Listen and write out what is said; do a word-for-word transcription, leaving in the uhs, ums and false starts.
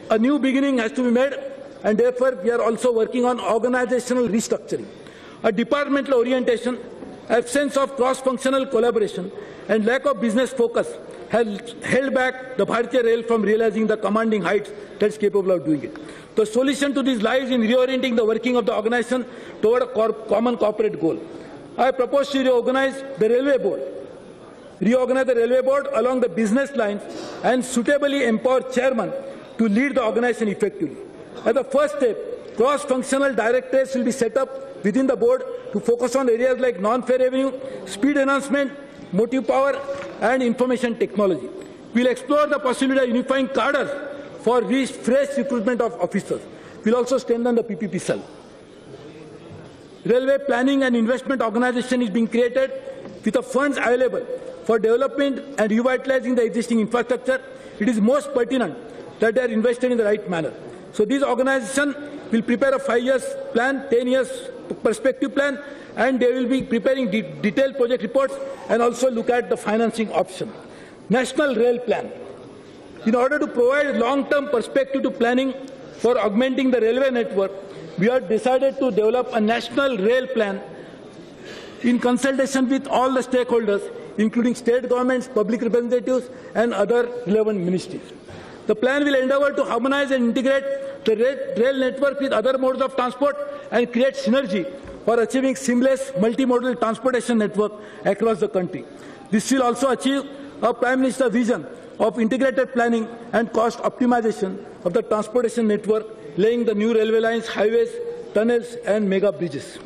a new beginning has to be made, and therefore we are also working on organizational restructuring. A departmental orientation, absence of cross-functional collaboration, and lack of business focus has held back the Bharatiya Rail from realizing the commanding heights that is capable of doing it. The solution to this lies in reorienting the working of the organization toward a cor common corporate goal. I propose to reorganize the Railway Board, reorganize the Railway Board along the business lines and suitably empower chairman to lead the organization effectively. As the first step, cross-functional directorates will be set up within the board to focus on areas like non-fare revenue, speed enhancement, motive power, and information technology. We will explore the possibility of unifying cadres for fresh recruitment of officers. We will also strengthen the P P P cell. Railway Planning and Investment Organization is being created with the funds available for development and revitalizing the existing infrastructure. It is most pertinent that they are invested in the right manner. So this organization will prepare a five years plan, ten years perspective plan, and they will be preparing de detailed project reports and also look at the financing option. National Rail Plan. In order to provide long-term perspective to planning for augmenting the railway network, we have decided to develop a National Rail Plan in consultation with all the stakeholders, including state governments, public representatives, and other relevant ministries. The plan will endeavour to harmonize and integrate the rail network with other modes of transport and create synergy for achieving seamless multimodal transportation network across the country. This will also achieve a Prime Minister's vision of integrated planning and cost optimization of the transportation network, laying the new railway lines, highways, tunnels, and mega bridges.